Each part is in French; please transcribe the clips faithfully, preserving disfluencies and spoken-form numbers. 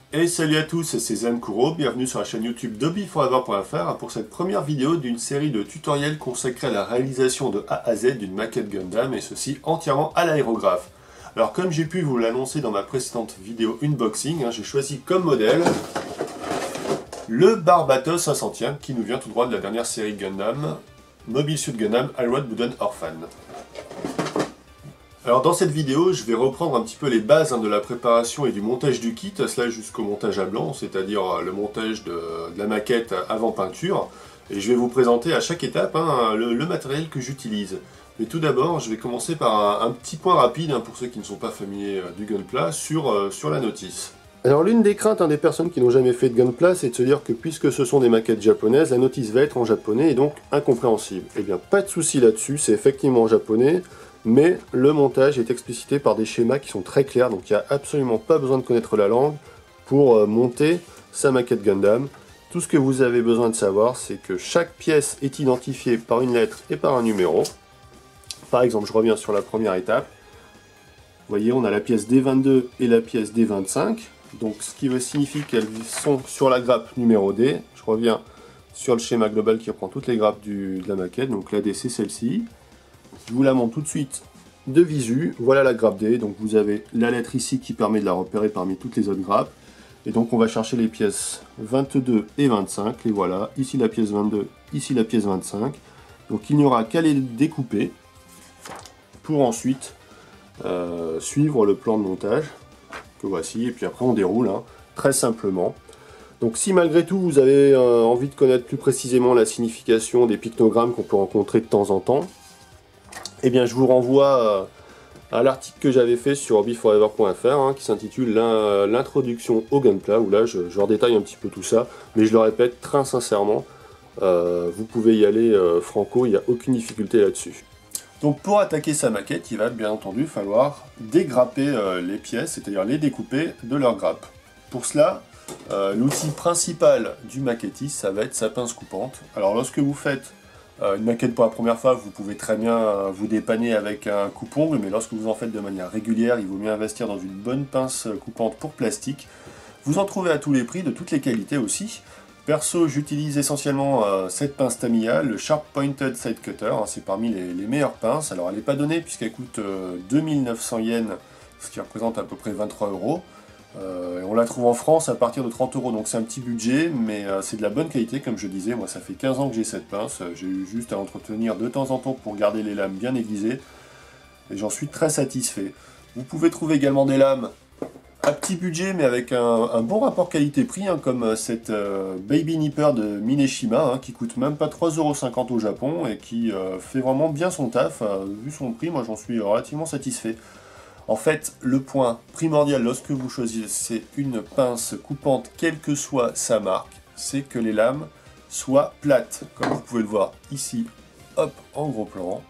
Et salut à tous, c'est Zen Kuro, bienvenue sur la chaîne YouTube Dobby Forever point F R pour cette première vidéo d'une série de tutoriels consacrés à la réalisation de A à Z d'une maquette Gundam, et ceci entièrement à l'aérographe. Alors comme j'ai pu vous l'annoncer dans ma précédente vidéo unboxing, hein, j'ai choisi comme modèle le Barbatos cinq centième qui nous vient tout droit de la dernière série Gundam, Mobile Suit Gundam Iron Wooden Orphan. Alors dans cette vidéo, je vais reprendre un petit peu les bases hein, de la préparation et du montage du kit, cela jusqu'au montage à blanc, c'est-à-dire le montage de, de la maquette avant peinture. Et je vais vous présenter à chaque étape hein, le, le matériel que j'utilise. Mais tout d'abord, je vais commencer par un, un petit point rapide, hein, pour ceux qui ne sont pas familiers euh, du Gunpla, sur, euh, sur la notice. Alors l'une des craintes hein, des personnes qui n'ont jamais fait de Gunpla, c'est de se dire que puisque ce sont des maquettes japonaises, la notice va être en japonais et donc incompréhensible. Eh bien pas de souci là-dessus, c'est effectivement en japonais. Mais le montage est explicité par des schémas qui sont très clairs, donc il n'y a absolument pas besoin de connaître la langue pour monter sa maquette Gundam. Tout ce que vous avez besoin de savoir, c'est que chaque pièce est identifiée par une lettre et par un numéro. Par exemple, je reviens sur la première étape. Vous voyez, on a la pièce D vingt-deux et la pièce D vingt-cinq, donc ce qui signifie qu'elles sont sur la grappe numéro D. Je reviens sur le schéma global qui reprend toutes les grappes du, de la maquette, donc la D c'est celle-ci. Je vous la montre tout de suite de visu. Voilà la grappe D. Donc vous avez la lettre ici qui permet de la repérer parmi toutes les autres grappes. Et donc on va chercher les pièces vingt-deux et vingt-cinq. Les voilà. Ici la pièce vingt-deux, ici la pièce vingt-cinq. Donc il n'y aura qu'à les découper pour ensuite euh, suivre le plan de montage que voici. Et puis après on déroule hein, très simplement. Donc si malgré tout vous avez euh, envie de connaître plus précisément la signification des pictogrammes qu'on peut rencontrer de temps en temps, eh bien, je vous renvoie à l'article que j'avais fait sur hobby forever point F R hein, qui s'intitule l'introduction au Gunpla, où là je, je redétaille un petit peu tout ça, mais je le répète très sincèrement, euh, vous pouvez y aller euh, franco, il n'y a aucune difficulté là-dessus. Donc pour attaquer sa maquette, il va bien entendu falloir dégrapper euh, les pièces, c'est-à-dire les découper de leur grappe. Pour cela, euh, l'outil principal du maquettiste, ça va être sa pince coupante. Alors lorsque vous faites une maquette pour la première fois, vous pouvez très bien vous dépanner avec un coupe-ongle, mais lorsque vous en faites de manière régulière, il vaut mieux investir dans une bonne pince coupante pour plastique. Vous en trouvez à tous les prix, de toutes les qualités aussi. Perso, j'utilise essentiellement euh, cette pince Tamiya, le Sharp Pointed Side Cutter, hein, c'est parmi les, les meilleures pinces. Alors elle n'est pas donnée puisqu'elle coûte euh, deux mille neuf cents yens, ce qui représente à peu près vingt-trois euros. Euh, on la trouve en France à partir de trente euros, donc c'est un petit budget, mais euh, c'est de la bonne qualité comme je disais. Moi ça fait quinze ans que j'ai cette pince, j'ai eu juste à entretenir de temps en temps pour garder les lames bien aiguisées, et j'en suis très satisfait. Vous pouvez trouver également des lames à petit budget, mais avec un, un bon rapport qualité-prix, hein, comme cette euh, Baby Nipper de Mineshima, hein, qui coûte même pas trois euros cinquante au Japon, et qui euh, fait vraiment bien son taf. Euh, vu son prix, moi j'en suis relativement satisfait. En fait, le point primordial lorsque vous choisissez une pince coupante, quelle que soit sa marque, c'est que les lames soient plates. Comme vous pouvez le voir ici, hop, en gros plan.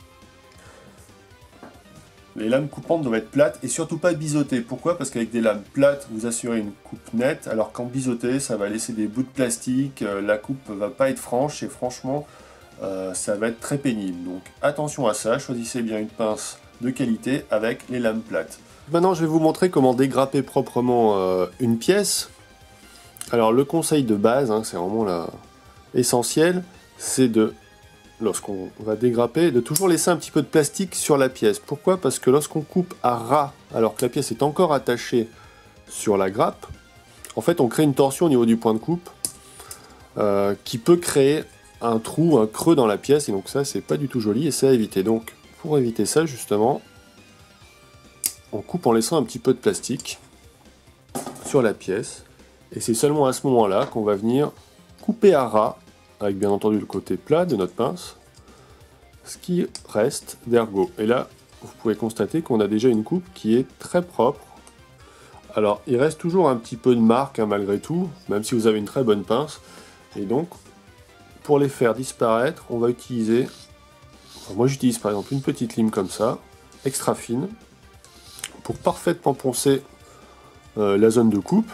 Les lames coupantes doivent être plates et surtout pas biseautées. Pourquoi? Parce qu'avec des lames plates, vous assurez une coupe nette, alors qu'en biseauté, ça va laisser des bouts de plastique, la coupe va pas être franche et franchement, euh, ça va être très pénible. Donc attention à ça, choisissez bien une pince de qualité avec les lames plates. Maintenant je vais vous montrer comment dégrapper proprement euh, une pièce. Alors le conseil de base, hein, c'est vraiment la... essentiel, c'est de, lorsqu'on va dégrapper, de toujours laisser un petit peu de plastique sur la pièce. Pourquoi? Parce que lorsqu'on coupe à ras, alors que la pièce est encore attachée sur la grappe, en fait on crée une torsion au niveau du point de coupe euh, qui peut créer un trou, un creux dans la pièce, et donc ça c'est pas du tout joli et c'est à éviter. Donc pour éviter ça, justement, on coupe en laissant un petit peu de plastique sur la pièce. Et c'est seulement à ce moment-là qu'on va venir couper à ras, avec bien entendu le côté plat de notre pince, ce qui reste d'ergot. Et là, vous pouvez constater qu'on a déjà une coupe qui est très propre. Alors, il reste toujours un petit peu de marque hein, malgré tout, même si vous avez une très bonne pince. Et donc, pour les faire disparaître, on va utiliser... Moi j'utilise par exemple une petite lime comme ça, extra fine, pour parfaitement poncer euh, la zone de coupe.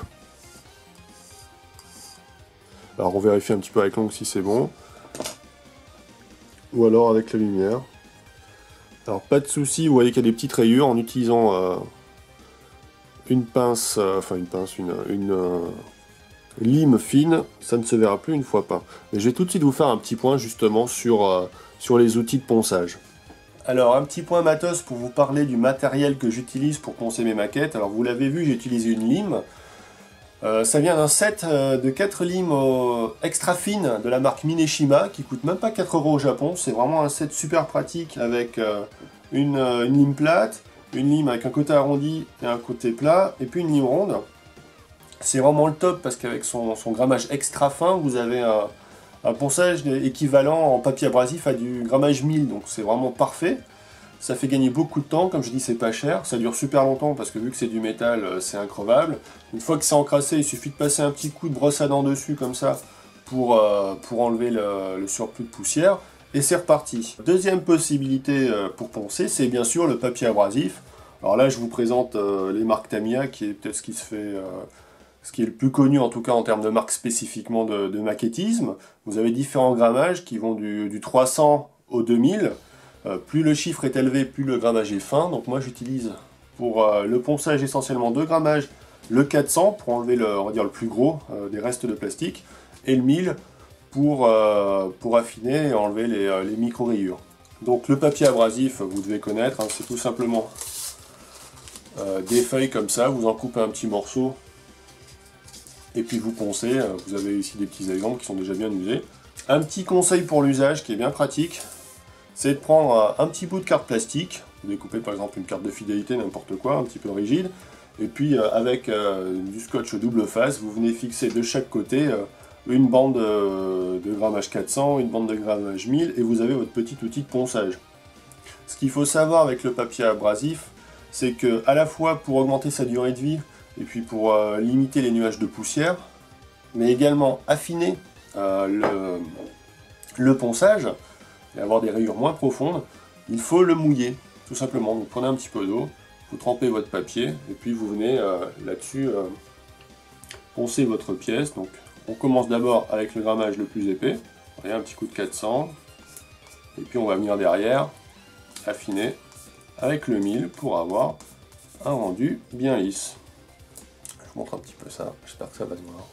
Alors on vérifie un petit peu avec l'ongle si c'est bon, ou alors avec la lumière. Alors pas de souci, vous voyez qu'il y a des petites rayures en utilisant euh, une pince, euh, enfin une pince, une, une euh, lime fine, ça ne se verra plus une fois peint. Mais je vais tout de suite vous faire un petit point justement sur, euh, sur les outils de ponçage. Alors un petit point matos pour vous parler du matériel que j'utilise pour poncer mes maquettes. Alors vous l'avez vu, j'ai utilisé une lime. Euh, ça vient d'un set euh, de quatre limes euh, extra fines de la marque Mineshima qui coûte même pas quatre euros au Japon. C'est vraiment un set super pratique avec euh, une, euh, une lime plate, une lime avec un côté arrondi et un côté plat, et puis une lime ronde. C'est vraiment le top parce qu'avec son, son grammage extra fin, vous avez un, un ponçage équivalent en papier abrasif à du grammage mille, donc c'est vraiment parfait. Ça fait gagner beaucoup de temps, comme je dis c'est pas cher, ça dure super longtemps parce que vu que c'est du métal, c'est increvable. Une fois que c'est encrassé, il suffit de passer un petit coup de brosse à dents dessus comme ça pour, euh, pour enlever le, le surplus de poussière, et c'est reparti. Deuxième possibilité pour poncer, c'est bien sûr le papier abrasif. Alors là je vous présente euh, les marques Tamiya, qui est peut-être ce qui se fait... Euh, ce qui est le plus connu en tout cas en termes de marque spécifiquement de, de maquettisme. Vous avez différents grammages qui vont du, du trois cents au deux mille. Euh, plus le chiffre est élevé, plus le grammage est fin. Donc moi j'utilise pour euh, le ponçage essentiellement deux grammages, le quatre cents pour enlever le, on va dire, le plus gros euh, des restes de plastique, et le mille pour, euh, pour affiner et enlever les, euh, les micro-rayures. Donc le papier abrasif, vous devez connaître, hein, c'est tout simplement euh, des feuilles comme ça, vous en coupez un petit morceau, et puis vous poncez. Vous avez ici des petits exemples qui sont déjà bien usés. Un petit conseil pour l'usage qui est bien pratique, c'est de prendre un petit bout de carte plastique, vous découpez par exemple une carte de fidélité, n'importe quoi, un petit peu rigide, et puis avec euh, du scotch double face, vous venez fixer de chaque côté euh, une bande de, de grammage quatre cents, une bande de grammage mille, et vous avez votre petit outil de ponçage. Ce qu'il faut savoir avec le papier abrasif, c'est que à la fois pour augmenter sa durée de vie, et puis pour euh, limiter les nuages de poussière, mais également affiner euh, le, le ponçage et avoir des rayures moins profondes, il faut le mouiller, tout simplement. Vous prenez un petit peu d'eau, vous trempez votre papier, et puis vous venez euh, là-dessus euh, poncer votre pièce. Donc on commence d'abord avec le grammage le plus épais, voyez, un petit coup de quatre cents, et puis on va venir derrière affiner avec le mille pour avoir un rendu bien lisse. Je vous montre un petit peu ça, j'espère que ça va se voir.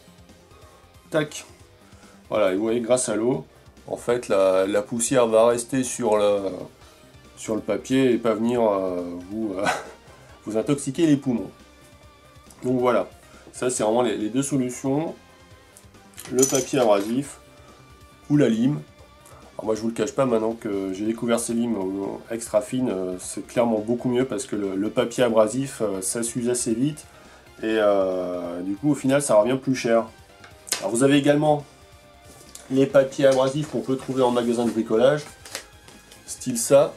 Tac. Voilà, et vous voyez, grâce à l'eau, en fait, la, la poussière va rester sur le, sur le papier et pas venir euh, vous, euh, vous intoxiquer les poumons. Donc voilà, ça c'est vraiment les, les deux solutions, le papier abrasif ou la lime. Alors moi je vous le cache pas, maintenant que j'ai découvert ces limes extra fines, c'est clairement beaucoup mieux parce que le, le papier abrasif, ça s'use assez vite. Et euh, du coup au final ça revient plus cher. Alors vous avez également les papiers abrasifs qu'on peut trouver en magasin de bricolage, style ça,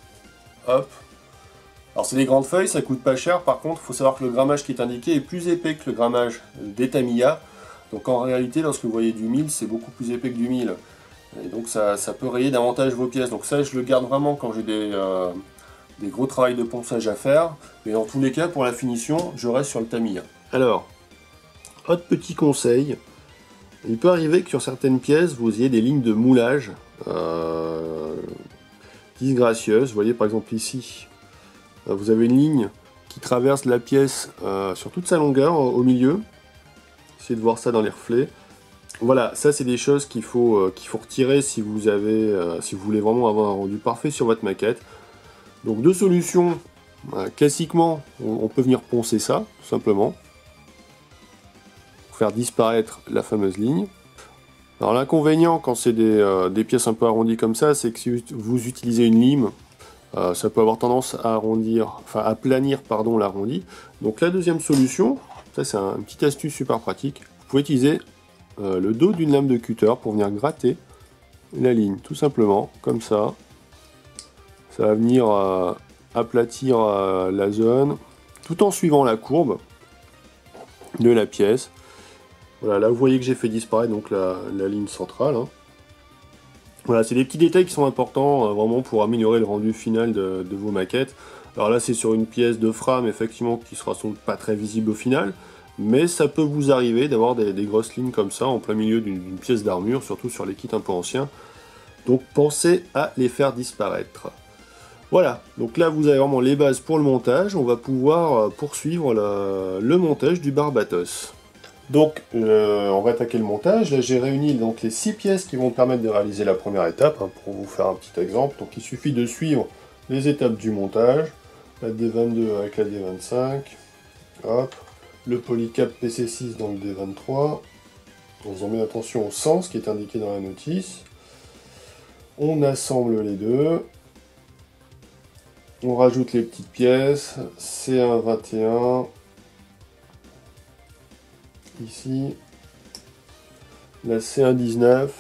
hop. Alors c'est des grandes feuilles, ça coûte pas cher, par contre il faut savoir que le grammage qui est indiqué est plus épais que le grammage des Tamiya. Donc en réalité lorsque vous voyez du mille, c'est beaucoup plus épais que du mille. Et donc ça, ça peut rayer davantage vos pièces. Donc ça je le garde vraiment quand j'ai des... Euh, des gros travails de ponçage à faire, mais dans tous les cas, pour la finition, je reste sur le Tamiya. Alors, autre petit conseil, il peut arriver que sur certaines pièces, vous ayez des lignes de moulage euh, disgracieuses. Vous voyez par exemple ici, vous avez une ligne qui traverse la pièce euh, sur toute sa longueur, au milieu. Essayez de voir ça dans les reflets. Voilà, ça c'est des choses qu'il faut, euh, qu'il faut retirer si vous, avez, euh, si vous voulez vraiment avoir un rendu parfait sur votre maquette. Donc deux solutions, euh, classiquement on, on peut venir poncer ça, tout simplement, pour faire disparaître la fameuse ligne. Alors l'inconvénient quand c'est des, euh, des pièces un peu arrondies comme ça, c'est que si vous utilisez une lime, euh, ça peut avoir tendance à arrondir, enfin à planir pardon l'arrondi. Donc la deuxième solution, ça c'est un, une petite astuce super pratique, vous pouvez utiliser euh, le dos d'une lame de cutter pour venir gratter la ligne, tout simplement, comme ça. Ça va venir euh, aplatir euh, la zone, tout en suivant la courbe de la pièce. Voilà, là vous voyez que j'ai fait disparaître donc la, la ligne centrale. Hein. Voilà, c'est des petits détails qui sont importants euh, vraiment pour améliorer le rendu final de, de vos maquettes. Alors là c'est sur une pièce de frame effectivement qui sera sans doute pas très visible au final, mais ça peut vous arriver d'avoir des, des grosses lignes comme ça en plein milieu d'une pièce d'armure, surtout sur les kits un peu anciens. Donc pensez à les faire disparaître. Voilà, donc là vous avez vraiment les bases pour le montage, on va pouvoir poursuivre le, le montage du Barbatos. Donc euh, on va attaquer le montage, là j'ai réuni donc les six pièces qui vont me permettre de réaliser la première étape, hein, pour vous faire un petit exemple. Donc il suffit de suivre les étapes du montage, la D vingt-deux avec la D vingt-cinq, hop, le polycap P C six dans le D vingt-trois, en faisant bien attention au sens qui est indiqué dans la notice. On assemble les deux, on rajoute les petites pièces, C un vingt et un, ici, la C un dix-neuf,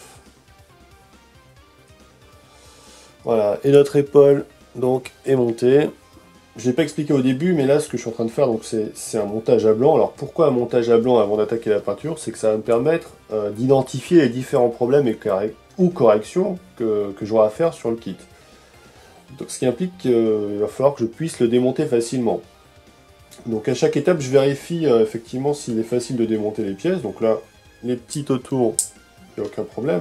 voilà, et notre épaule donc est montée. Je n'ai pas expliqué au début, mais là ce que je suis en train de faire, donc c'est un montage à blanc. Alors pourquoi un montage à blanc avant d'attaquer la peinture? C'est que ça va me permettre euh, d'identifier les différents problèmes et correct ou corrections que, que j'aurai à faire sur le kit. Donc ce qui implique qu'il euh, va falloir que je puisse le démonter facilement. Donc à chaque étape, je vérifie euh, effectivement s'il est facile de démonter les pièces. Donc là, les petites autour, il n'y a aucun problème.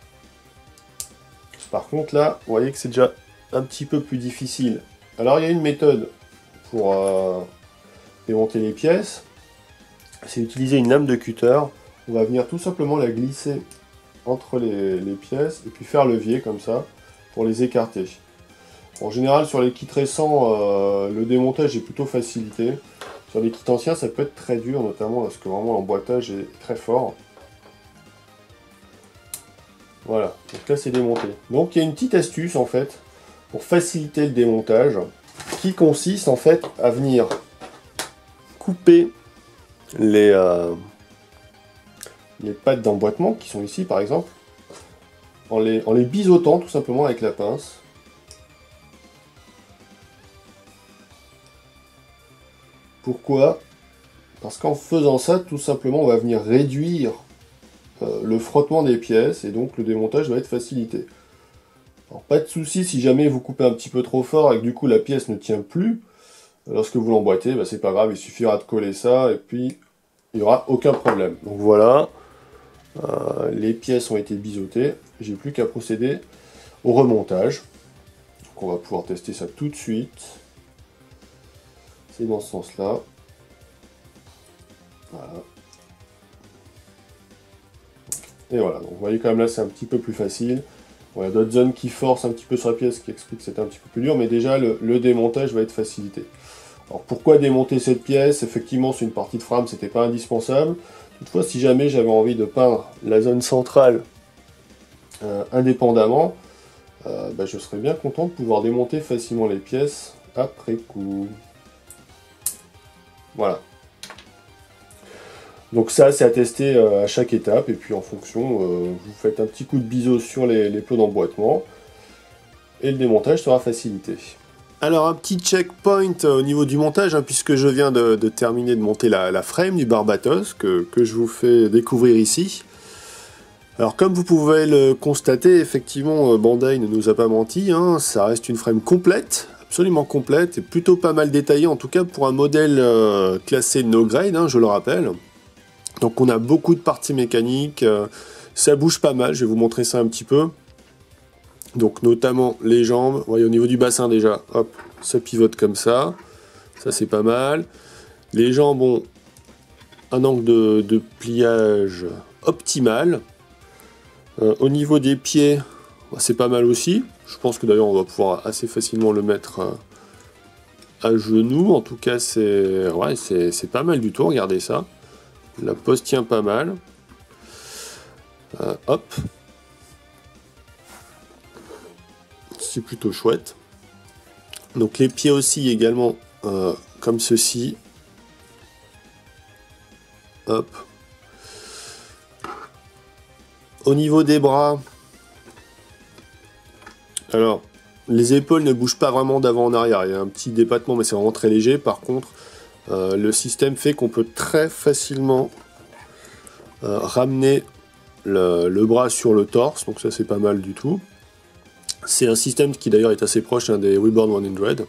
Par contre là, vous voyez que c'est déjà un petit peu plus difficile. Alors il y a une méthode pour euh, démonter les pièces. C'est utiliser une lame de cutter. On va venir tout simplement la glisser entre les, les pièces et puis faire levier comme ça pour les écarter. En général, sur les kits récents, euh, le démontage est plutôt facilité. Sur les kits anciens, ça peut être très dur, notamment parce que vraiment l'emboîtage est très fort. Voilà, donc là c'est démonté. Donc il y a une petite astuce en fait pour faciliter le démontage qui consiste en fait à venir couper les, euh, les pattes d'emboîtement qui sont ici par exemple en les, en les biseautant tout simplement avec la pince. Pourquoi? Parce qu'en faisant ça, tout simplement, on va venir réduire euh, le frottement des pièces et donc le démontage va être facilité. Alors, pas de souci si jamais vous coupez un petit peu trop fort et que du coup la pièce ne tient plus. Lorsque vous l'emboîtez, bah, c'est pas grave, il suffira de coller ça et puis il n'y aura aucun problème. Donc voilà, euh, les pièces ont été biseautées. J'ai plus qu'à procéder au remontage. Donc on va pouvoir tester ça tout de suite. C'est dans ce sens-là. Voilà. Et voilà, donc vous voyez quand même là c'est un petit peu plus facile. Bon, il y a d'autres zones qui forcent un petit peu sur la pièce, qui expliquent que c'était un petit peu plus dur, mais déjà le, le démontage va être facilité. Alors pourquoi démonter cette pièce? Effectivement, sur une partie de frame, c'était pas indispensable. Toutefois, si jamais j'avais envie de peindre la zone centrale euh, indépendamment, euh, bah, je serais bien content de pouvoir démonter facilement les pièces après coup. Voilà. Donc ça, c'est à tester euh, à chaque étape, et puis en fonction, euh, vous faites un petit coup de biseau sur les, les plots d'emboîtement, et le démontage sera facilité. Alors un petit checkpoint au niveau du montage, hein, puisque je viens de, de terminer de monter la, la frame du Barbatos, que, que je vous fais découvrir ici. Alors comme vous pouvez le constater, effectivement, Bandai ne nous a pas menti, hein, ça reste une frame complète, absolument complète, et plutôt pas mal détaillée, en tout cas pour un modèle euh, classé no grade, hein, je le rappelle. Donc on a beaucoup de parties mécaniques, euh, ça bouge pas mal, je vais vous montrer ça un petit peu. Donc notamment les jambes, vous voyez au niveau du bassin déjà, hop, ça pivote comme ça, ça c'est pas mal. Les jambes ont un angle de, de pliage optimal. Euh, au niveau des pieds, c'est pas mal aussi. Je pense que d'ailleurs on va pouvoir assez facilement le mettre euh, à genoux. En tout cas c'est ouais, c'est pas mal du tout, regardez ça. La pose tient pas mal. Euh, hop. C'est plutôt chouette. Donc les pieds aussi également euh, comme ceci. Hop. Au niveau des bras, alors les épaules ne bougent pas vraiment d'avant en arrière. Il y a un petit débattement mais c'est vraiment très léger. Par contre, Euh, le système fait qu'on peut très facilement euh, ramener le, le bras sur le torse, donc ça c'est pas mal du tout. C'est un système qui d'ailleurs est assez proche hein, des Reborn cent.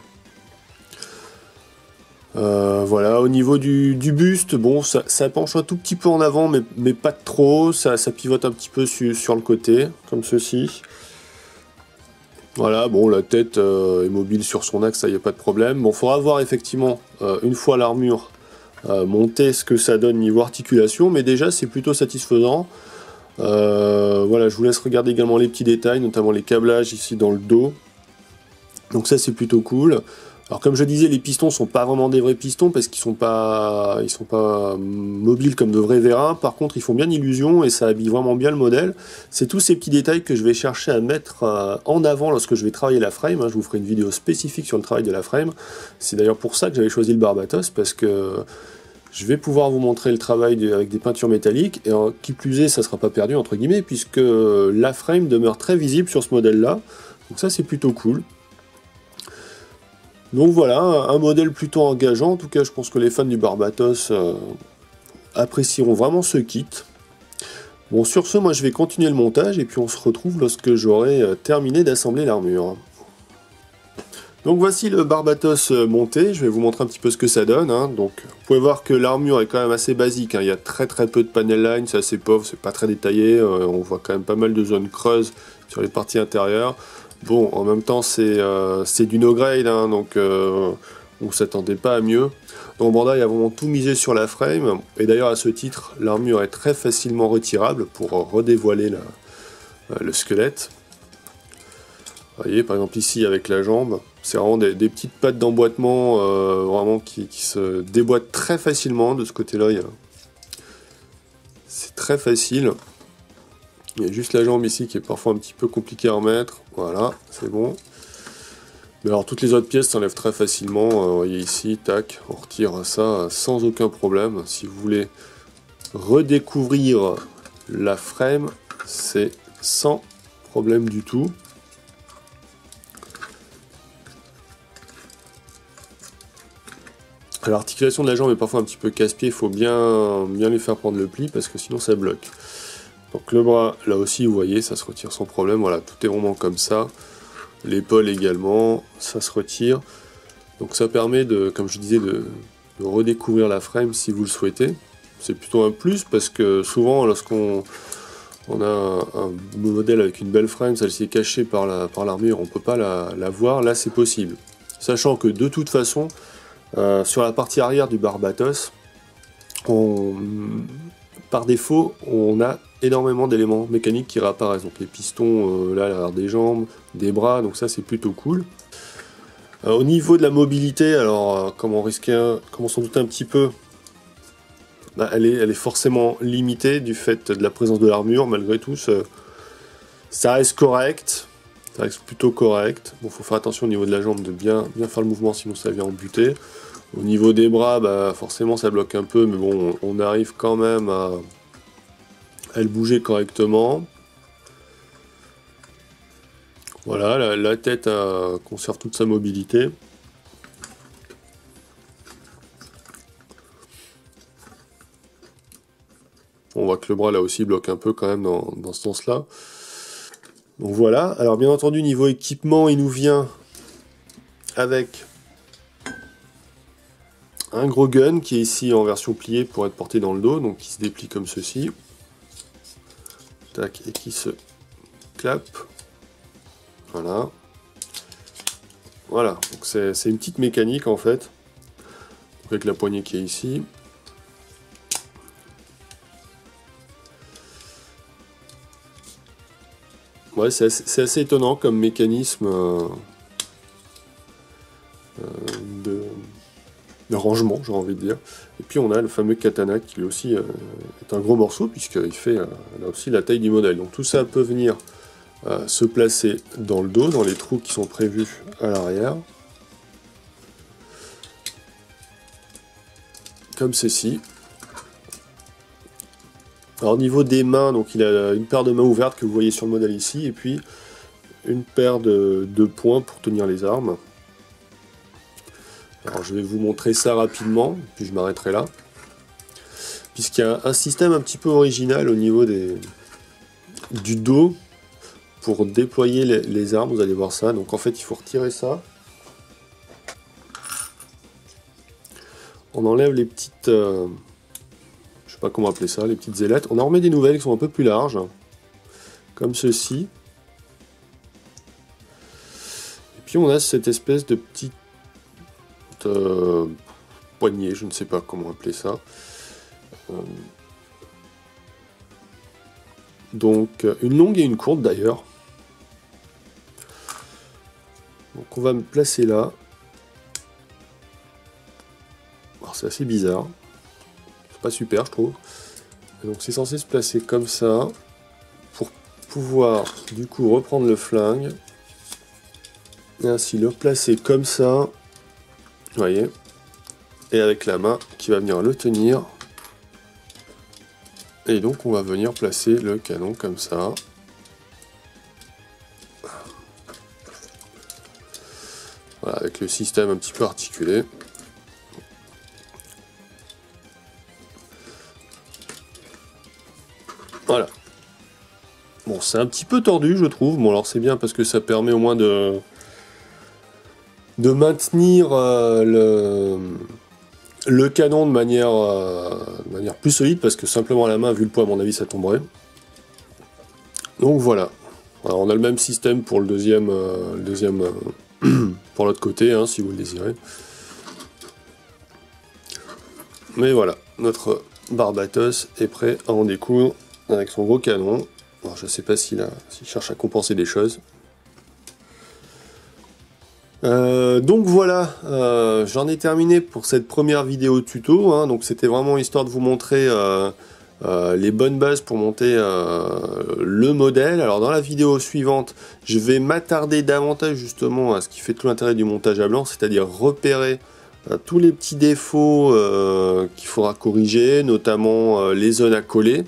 Euh, voilà, au niveau du, du buste, bon, ça, ça penche un tout petit peu en avant, mais, mais pas trop, ça, ça pivote un petit peu su, sur le côté, comme ceci. Voilà, bon, la tête euh, est mobile sur son axe, ça y a pas de problème. Bon, faudra voir effectivement, euh, une fois l'armure euh, montée, ce que ça donne niveau articulation, mais déjà c'est plutôt satisfaisant. Euh, voilà, je vous laisse regarder également les petits détails, notamment les câblages ici dans le dos. Donc ça c'est plutôt cool. Alors comme je disais, les pistons sont pas vraiment des vrais pistons parce qu'ils sont pas, ils sont pas mobiles comme de vrais vérins. Par contre, ils font bien illusion et ça habille vraiment bien le modèle. C'est tous ces petits détails que je vais chercher à mettre euh, en avant lorsque je vais travailler la frame. Hein. Je vous ferai une vidéo spécifique sur le travail de la frame. C'est d'ailleurs pour ça que j'avais choisi le Barbatos, parce que je vais pouvoir vous montrer le travail de, avec des peintures métalliques, et euh, qui plus est, ça ne sera pas perdu entre guillemets, puisque la frame demeure très visible sur ce modèle-là. Donc ça c'est plutôt cool. Donc voilà, un modèle plutôt engageant. En tout cas, je pense que les fans du Barbatos euh, apprécieront vraiment ce kit. Bon, sur ce, moi je vais continuer le montage et puis on se retrouve lorsque j'aurai euh, terminé d'assembler l'armure. Donc voici le Barbatos monté, je vais vous montrer un petit peu ce que ça donne. Hein. Donc vous pouvez voir que l'armure est quand même assez basique, hein. Il y a très très peu de panel line, c'est assez pauvre, c'est pas très détaillé, euh, on voit quand même pas mal de zones creuses sur les parties intérieures. Bon, en même temps, c'est euh, du no grade, hein, donc euh, on s'attendait pas à mieux. Donc Bandai a vraiment tout misé sur la frame, et d'ailleurs à ce titre, l'armure est très facilement retirable pour redévoiler la, euh, le squelette. Vous voyez, par exemple ici avec la jambe, c'est vraiment des, des petites pattes d'emboîtement euh, vraiment qui, qui se déboîtent très facilement. De ce côté-là, c'est très facile. Il y a juste la jambe ici qui est parfois un petit peu compliqué à remettre. Voilà, c'est bon. Mais alors toutes les autres pièces s'enlèvent très facilement. Euh, vous voyez ici, tac, on retire ça sans aucun problème. Si vous voulez redécouvrir la frame, c'est sans problème du tout. L'articulation de la jambe est parfois un petit peu casse-pied, il faut bien, bien lui faire prendre le pli parce que sinon ça bloque. Donc le bras, là aussi, vous voyez, ça se retire sans problème. Voilà, tout est vraiment comme ça. L'épaule également, ça se retire. Donc ça permet, de, comme je disais, de, de redécouvrir la frame si vous le souhaitez. C'est plutôt un plus parce que souvent, lorsqu'on on a un, un modèle avec une belle frame, celle-ci est cachée par la, par l'armure, on ne peut pas la, la voir. Là, c'est possible. Sachant que de toute façon, euh, sur la partie arrière du Barbatos, on, par défaut, on a énormément d'éléments mécaniques qui réapparaissent. Donc les pistons, euh, là, à l'arrière des jambes, des bras, donc ça c'est plutôt cool. Euh, au niveau de la mobilité, alors euh, comme on risquait, comme on s'en doutait un petit peu, bah, elle, est, elle est forcément limitée du fait de la présence de l'armure. Malgré tout, ça, ça reste correct, ça reste plutôt correct. Bon, faut faire attention au niveau de la jambe de bien, bien faire le mouvement, sinon ça vient en buter. Au niveau des bras, bah, forcément ça bloque un peu, mais bon, on arrive quand même à, à le bouger correctement. Voilà, la, la tête euh, conserve toute sa mobilité. On voit que le bras là aussi bloque un peu quand même dans, dans ce sens-là. Donc voilà, alors bien entendu niveau équipement, il nous vient avec un gros gun qui est ici en version pliée pour être porté dans le dos, donc qui se déplie comme ceci. Tac, et qui se clappe. Voilà. Voilà, donc c'est une petite mécanique en fait. Donc avec la poignée qui est ici. Ouais, c'est assez, assez étonnant comme mécanisme euh, euh, de, de rangement, j'ai envie de dire. Et puis on a le fameux katana qui lui aussi euh, est un gros morceau puisqu'il fait euh, là aussi la taille du modèle. Donc tout ça peut venir euh, se placer dans le dos, dans les trous qui sont prévus à l'arrière. Comme ceci. Alors au niveau des mains, donc il a une paire de mains ouvertes que vous voyez sur le modèle ici, et puis une paire de, de poings pour tenir les armes. Alors je vais vous montrer ça rapidement, puis je m'arrêterai là. Puisqu'il y a un système un petit peu original au niveau des, du dos pour déployer les, les armes, vous allez voir ça. Donc en fait il faut retirer ça. On enlève les petites... Euh, je sais pas comment appeler ça, les petites ailettes. On en remet des nouvelles qui sont un peu plus larges, comme ceci. puis on a cette espèce de petite euh, poignée, je ne sais pas comment appeler ça. Euh, donc une longue et une courte d'ailleurs. Donc on va me placer là. C'est assez bizarre. C'est pas super je trouve. Et donc c'est censé se placer comme ça. Pour pouvoir du coup reprendre le flingue. Et ainsi le placer comme ça. Vous voyez. Et avec la main qui va venir le tenir. Et donc on va venir placer le canon comme ça. Voilà, avec le système un petit peu articulé. Voilà. Bon, c'est un petit peu tordu, je trouve. Bon, alors c'est bien parce que ça permet au moins de, de maintenir euh, le, le canon de manière, euh, de manière plus solide, parce que simplement à la main, vu le poids, à mon avis, ça tomberait. Donc voilà. Alors, on a le même système pour le deuxième, euh, le deuxième euh, pour l'autre côté, hein, si vous le désirez. Mais voilà, notre Barbatos est prêt à en découdre avec son gros canon. Alors, je ne sais pas s'il a, s'il cherche à compenser des choses. Euh, donc voilà, euh, j'en ai terminé pour cette première vidéo tuto. Hein, donc c'était vraiment histoire de vous montrer euh, euh, les bonnes bases pour monter euh, le modèle. Alors dans la vidéo suivante, je vais m'attarder davantage justement à ce qui fait tout l'intérêt du montage à blanc, c'est-à-dire repérer euh, tous les petits défauts euh, qu'il faudra corriger, notamment euh, les zones à coller.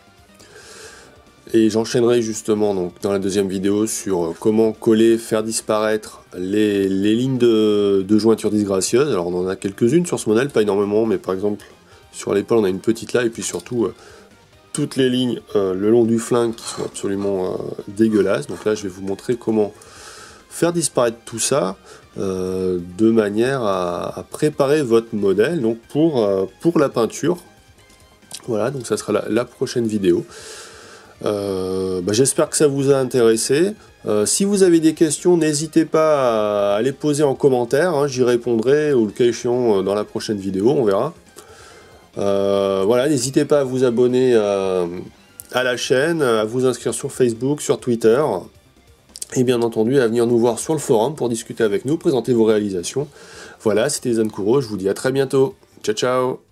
Et j'enchaînerai justement donc dans la deuxième vidéo sur comment coller, faire disparaître les, les lignes de, de jointure disgracieuse. Alors on en a quelques-unes sur ce modèle, pas énormément, mais par exemple sur l'épaule on a une petite là, et puis surtout euh, toutes les lignes euh, le long du flingue qui sont absolument euh, dégueulasses. Donc là je vais vous montrer comment faire disparaître tout ça euh, de manière à, à préparer votre modèle donc pour, euh, pour la peinture. Voilà, donc ça sera la, la prochaine vidéo. Euh, bah, j'espère que ça vous a intéressé. Euh, si vous avez des questions, n'hésitez pas à, à les poser en commentaire, hein, j'y répondrai, ou le cas échéant dans la prochaine vidéo, on verra. Euh, voilà, n'hésitez pas à vous abonner à, à la chaîne, à vous inscrire sur Facebook, sur Twitter, et bien entendu à venir nous voir sur le forum pour discuter avec nous, présenter vos réalisations. Voilà, c'était Zankuro, je vous dis à très bientôt. Ciao ciao.